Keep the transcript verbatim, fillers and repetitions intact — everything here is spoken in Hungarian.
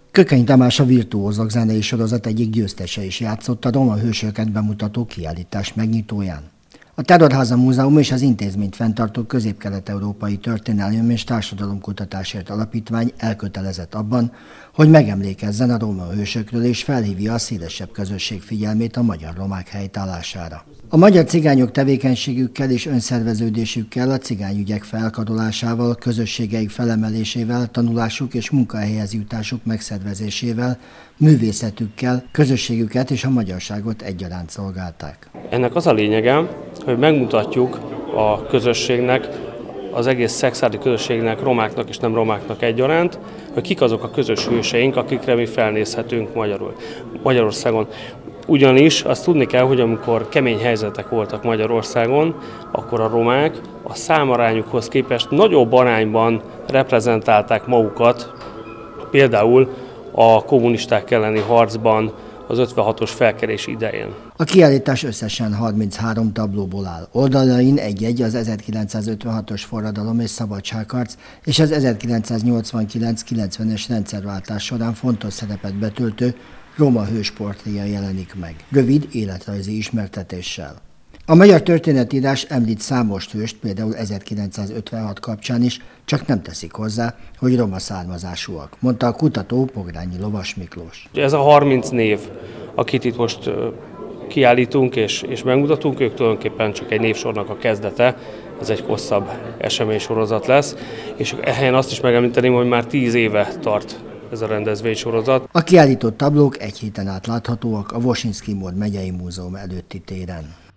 Kökény Tamás, a Virtuózok zenei sorozat egyik győztese is játszott a roma hősöket bemutató kiállítás megnyitóján. A Terrorháza Múzeum és az intézményt fenntartó Közép-Kelet-Európai Történelem és Társadalomkutatásért Alapítvány elkötelezett abban, hogy megemlékezzen a roma hősökről és felhívja a szélesebb közösség figyelmét a magyar romák helytállására. A magyar cigányok tevékenységükkel és önszerveződésükkel, a cigányügyek felkarolásával, közösségeik felemelésével, tanulásuk és munkahelyhez jutásuk megszervezésével, művészetükkel, közösségüket és a magyarságot egyaránt szolgálták. Ennek az a lényege, hogy megmutatjuk a közösségnek, az egész szexádi közösségnek, romáknak és nem romáknak egyaránt, hogy kik azok a közös hőseink, akikre mi felnézhetünk Magyarul, Magyarországon. Ugyanis azt tudni kell, hogy amikor kemény helyzetek voltak Magyarországon, akkor a romák a számarányukhoz képest nagyobb arányban reprezentálták magukat, például a kommunisták elleni harcban, az ötvenhatos felkelés idején. A kiállítás összesen harminchárom tablóból áll. Oldalain egy-egy az ezerkilencszázötvenhatos forradalom és szabadságharc és az ezerkilencszáznyolcvankilenc-kilencvenes rendszerváltás során fontos szerepet betöltő roma hős portréja jelenik meg, rövid életrajzi ismertetéssel. A magyar történetírás említ számos hőst, például ezerkilencszázötvenhat kapcsán is, csak nem teszik hozzá, hogy roma származásúak, mondta a kutató Pogrányi Lovas Miklós. Ez a harminc név, akit itt most kiállítunk és, és megmutatunk, ők tulajdonképpen csak egy névsornak a kezdete, ez egy hosszabb eseménysorozat lesz, és ehelyén azt is megemlíteném, hogy már tíz éve tart ez a rendezvénysorozat. A kiállított tablók egy héten át láthatóak a Wosinski Mór megyei múzeum előtti téren.